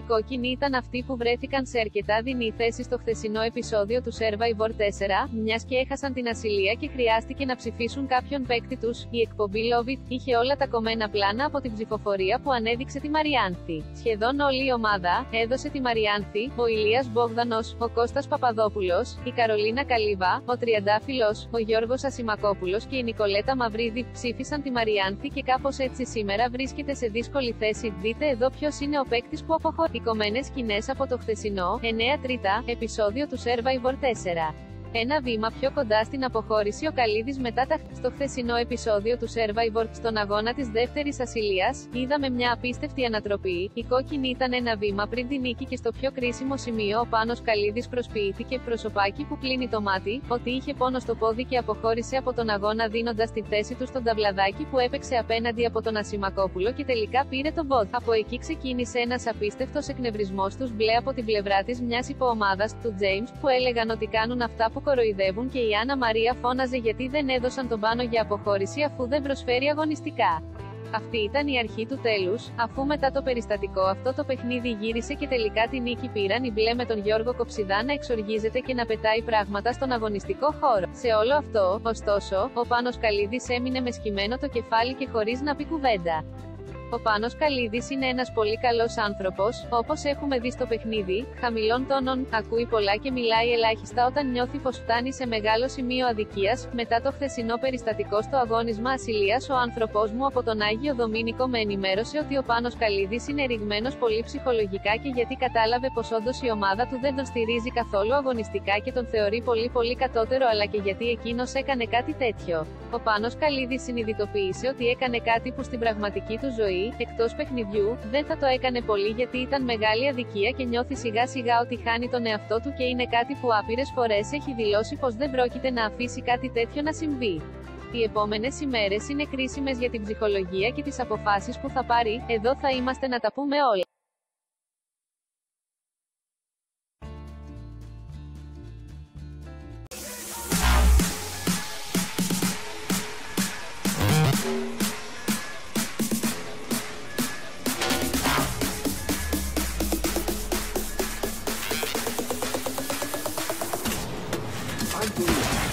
κόκκινοι ήταν αυτοί που βρέθηκαν σε αρκετά δεινή θέση στο χθεσινό επεισόδιο του Survivor 4, μιας και έχασαν την ασυλία και χρειάστηκε να ψηφίσουν κάποιον παίκτη τους. Η εκπομπή Love It είχε όλα τα κομμένα πλάνα από την ψηφοφορία που ανέδειξε τη Μαριάνθη. Σχεδόν όλη η ομάδα έδωσε τη Μαριάνθη, ο Ηλίας Μπόγδανος, ο Κώστας Παπαδόπουλος, η Καρολίνα Καλύβα, ο Τριαντάφυλλος, ο Γιώργος Ασημακόπουλος και η Νικολέτα Μαυρίδη ψήφισαν τη Μαριάνθη και κάπως έτσι σήμερα βρίσκεται σε δύσκολη θέση. Δείτε εδώ ποιος είναι ο παίκτης που αποχωρεί. Οι κομμένες σκηνές από το χθεσινό 9 τρίτα επεισόδιο του Survivor 4. Ένα βήμα πιο κοντά στην αποχώρηση ο Καλίδης μετά στο χθεσινό επεισόδιο του Survivor, στον αγώνα της δεύτερης ασυλίας, είδαμε μια απίστευτη ανατροπή. Η κόκκινη ήταν ένα βήμα πριν την νίκη και στο πιο κρίσιμο σημείο ο Πάνος Καλίδης προσποιήθηκε προσωπάκι που κλείνει το μάτι, ότι είχε πόνο στο πόδι και αποχώρησε από τον αγώνα δίνοντας τη θέση του στον ταυλαδάκι που έπαιξε απέναντι από τον Ασημακόπουλο και τελικά πήρε το βότ. Από εκεί ξεκίνησε ένας απίστευτος εκνευρισμός τους μπλε από την πλευρά της μιας υποομάδας, του James, που έλεγαν ότι κάνουν αυτά που κοροϊδεύουν και η Άννα Μαρία φώναζε γιατί δεν έδωσαν τον Πάνο για αποχώρηση αφού δεν προσφέρει αγωνιστικά. Αυτή ήταν η αρχή του τέλους, αφού μετά το περιστατικό αυτό το παιχνίδι γύρισε και τελικά τη νίκη πήραν οι μπλε με τον Γιώργο Κοψιδά να εξοργίζεται και να πετάει πράγματα στον αγωνιστικό χώρο. Σε όλο αυτό, ωστόσο, ο Πάνος Καλίδης έμεινε με σκυμμένο το κεφάλι και χωρίς να πει κουβέντα. Ο Πάνος Καλίδης είναι ένας πολύ καλός άνθρωπος, όπως έχουμε δει στο παιχνίδι, χαμηλών τόνων, ακούει πολλά και μιλάει ελάχιστα όταν νιώθει πως φτάνει σε μεγάλο σημείο αδικίας. Μετά το χθεσινό περιστατικό στο αγώνισμα ασυλίας, ο άνθρωπός μου από τον Άγιο Δομήνικο με ενημέρωσε ότι ο Πάνος Καλίδης είναι ρηγμένος πολύ ψυχολογικά και γιατί κατάλαβε πως όντως η ομάδα του δεν τον στηρίζει καθόλου αγωνιστικά και τον θεωρεί πολύ κατώτερο, αλλά και γιατί εκείνος έκανε κάτι τέτοιο. Ο Πάνος Καλίδης συνειδητοποίησε ότι έκανε κάτι που στην πραγματική του ζωή, εκτός παιχνιδιού, δεν θα το έκανε πολύ γιατί ήταν μεγάλη αδικία και νιώθει σιγά σιγά ότι χάνει τον εαυτό του και είναι κάτι που άπειρες φορές έχει δηλώσει πως δεν πρόκειται να αφήσει κάτι τέτοιο να συμβεί. Οι επόμενες ημέρες είναι κρίσιμες για την ψυχολογία και τις αποφάσεις που θα πάρει. Εδώ θα είμαστε να τα πούμε όλα. I'm doing